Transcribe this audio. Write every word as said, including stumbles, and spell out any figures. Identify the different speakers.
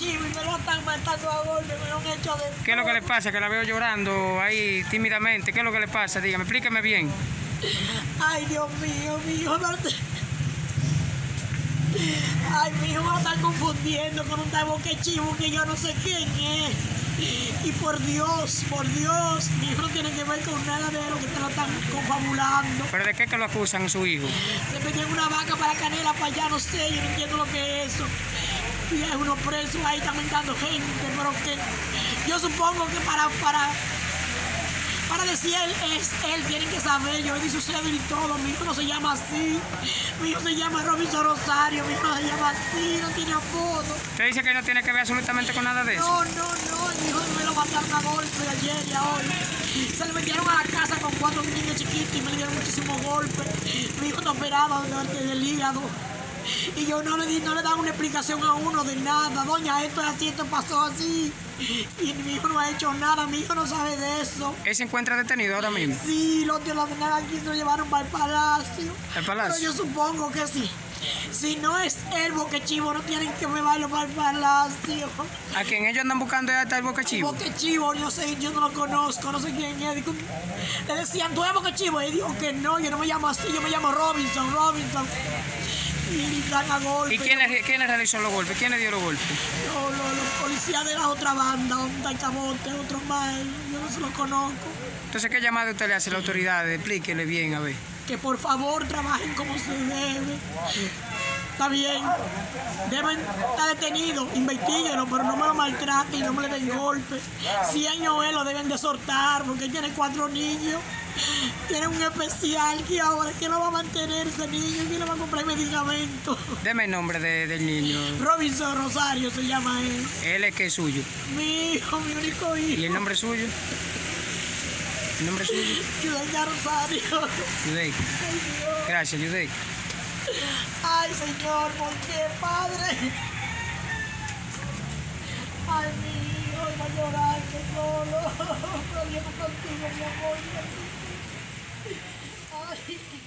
Speaker 1: Chivo y me lo están matando a golpe, me lo han hecho de...
Speaker 2: ¿Qué es lo que le pasa? Que la veo llorando ahí tímidamente. ¿Qué es lo que le pasa? Dígame, explíqueme bien.
Speaker 1: Ay, Dios mío, mi hijo no te... Ay, mi hijo me lo están confundiendo con un tal Boca Chivo que yo no sé quién es. Y por Dios, por Dios, mi hijo no tiene que ver con nada de lo que te lo están confabulando.
Speaker 2: ¿Pero de qué que lo acusan su hijo?
Speaker 1: Le pedían una vaca para Canela, para allá, no sé, yo no entiendo lo que es eso. Y hay unos presos ahí, están mandando gente, pero que yo supongo que para, para, para decir él es él, tienen que saber, yo le di su cédula y todo, mi hijo no se llama así, mi hijo se llama Robinson Rosario, mi hijo no se llama así, no tiene apodo.
Speaker 2: ¿Usted dice que no tiene que ver absolutamente con nada de eso?
Speaker 1: No, no, no, mi hijo me lo mataron a golpe ayer y a hoy. Se le metieron a la casa con cuatro niños chiquitos y me le dieron muchísimos golpes. Mi hijo está operado del hígado. Y yo no le di, no le dan una explicación a uno de nada. Doña, esto es así, esto pasó así. Y mi hijo no ha hecho nada, mi hijo no sabe de eso.
Speaker 2: ¿Él se encuentra detenido ahora mismo?
Speaker 1: Sí, los de la ordenaron aquí, se lo llevaron para el palacio.
Speaker 2: ¿El palacio?
Speaker 1: Pero yo supongo que sí. Si no es el Boca Chivo, no tienen que llevarlo para el palacio.
Speaker 2: ¿A quien ellos andan buscando ya está el Boca Chivo?
Speaker 1: Boca Chivo, yo sé, yo no lo conozco, no sé quién es. Digo, le decían, ¿tú eres Boca Chivo? Y él dijo que no, yo no me llamo así, yo me llamo Robinson, Robinson. Y dan a golpe.
Speaker 2: ¿Y quién le, quién le realizó los golpes? ¿Quién le dio los golpes?
Speaker 1: Los, los, los policías de la otra banda, un Tacabote, otro más, yo no se los conozco.
Speaker 2: Entonces, ¿qué llamada usted le hace a la autoridad? Explíquele bien, a ver.
Speaker 1: Que por favor trabajen como se debe. Está bien, deben estar detenidos, investiguenlo, pero no me lo maltraten y no me le den golpes. Si es Noel, lo deben de soltar, porque él tiene cuatro niños. Tiene un especial que ahora, ¿quién lo va a mantener ese niño? ¿Quién le va a comprar medicamentos?
Speaker 2: Deme el nombre de, del niño.
Speaker 1: Robinson Rosario se llama él.
Speaker 2: Él es que es suyo.
Speaker 1: Mi hijo, mi único hijo.
Speaker 2: ¿Y el nombre suyo? ¿El nombre suyo?
Speaker 1: Yudeika Rosario.
Speaker 2: Yudey. Gracias, Yudey.
Speaker 1: Ay, Señor, ¿por qué, Padre? Ay, mi hijo, iba a llorar solo. Pero yo no contigo, mi amor. Ay.